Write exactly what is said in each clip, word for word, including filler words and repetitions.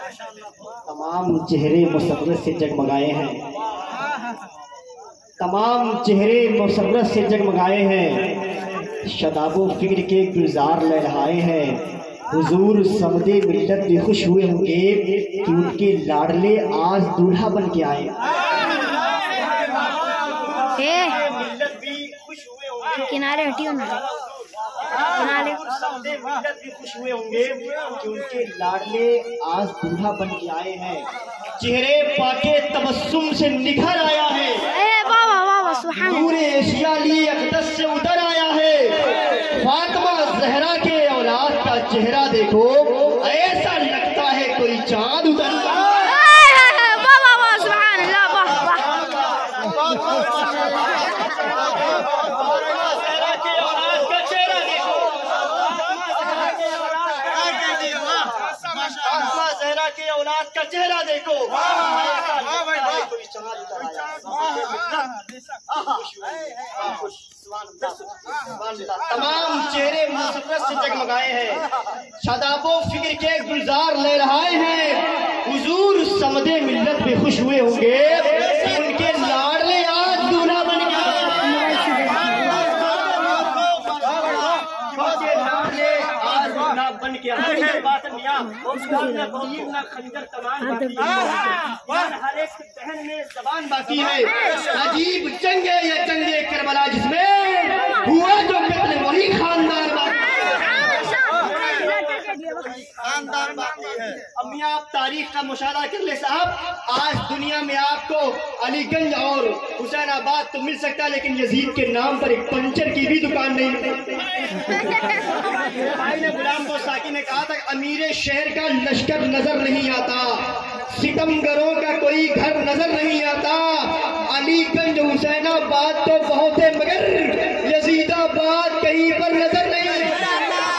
तमाम चेहरे मुसर्रत से जगमगाए हैं, तमाम चेहरे मुसर्रत से जगमगाए हैं, शदाबो फिक्र के गुलजार लहराए हैं। हुजूर समदे मिल्लत भी खुश हुए होंगे कि उनके लाडले आज दूल्हा बन के आए। मिल्लत भी खुश हुए होंगे, किनारे हटियो ना, किनारे समदे मिल्लत भी खुश हुए होंगे कि उनके लाडले आज दूल्हा बन के आए हैं। चेहरे पाके तबस्सुम से निखर आया है, ए बाबा बाबा सुभान अल्लाह। नूरे एशिया ली अक़दस से उतर आया है। फातिमा ज़हरा के औलाद का चेहरा देखो, ऐसा लगता है कोई चांद उतर बाबा बाबा सुभान अल्लाह, वाह वाह। ज़हरा के औलाद का चेहरा देखो, फातिमा ज़हरा के औलाद का चेहरा देखो, कोई चांद उतर आया। तमाम चेहरे मुसर्रत से जगमगाए हैं, शादाबो फिक्र के गुलजार लहराए हैं। हुजूर समदे मिल्लत पे खुश हुए होंगे, उनके लाडले आज दूल्हा बन गए। आज दूल्हा बन के आए। बात मियां ना खंजर तमाम हर एक बहन में जबान बाकी है। अजीब जंग है ये जंगे करबला, जिसमें हुआ जो कत्ल वही खानदार खानदार बाकी है। अम्मिया आप तारीख का मुशाहदा कर ले साहब, आज दुनिया में आपको अलीगंज और हुसैनाबाद तो मिल सकता है, लेकिन यजीद के नाम पर एक पंचर की भी दुकान नहीं मिलती। भाई ने गुलाम को साकी ने कहा था, अमीर शहर का लश्कर नजर नहीं आता, सितमगरों का कोई घर नजर नहीं आता। अलीगंज हुसैनाबाद तो बहुत है, मगर यजीदाबाद कहीं पर नजर नहीं आता।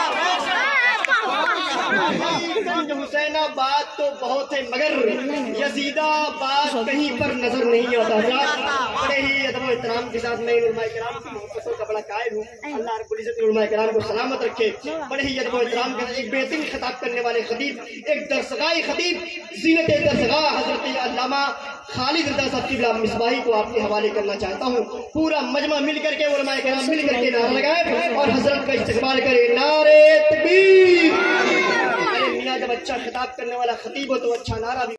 अलीगंज हुसैनाबाद तो बहुत है, मगर यजीदाबाद कहीं पर नजर नहीं आता। बड़े ही अदब एहतराम के साथ मैं उलमाए किराम की मोहब्बतों का बड़ा कायल हूँ। अल्लाह रब्बुल इज्जत उलमाए किराम को सलामत रखे। बड़े ही अदब एहतराम के साथ एक बेहतरीन खिताब करने वाले खतीब, एक दरसगाई खतीब, ज़ीनत दरसगाह हजरत अल्लामा खालिद रज़ा साहब की मिसबाही को आपके हवाले करना चाहता हूँ। पूरा मजमा मिल करके उलमाए किराम मिल करके नारा लगाए और हजरत का इस्तकबाल करे, नारे तकबीर। जब अच्छा खिताब करने वाला खतीब हो तो अच्छा नारा भी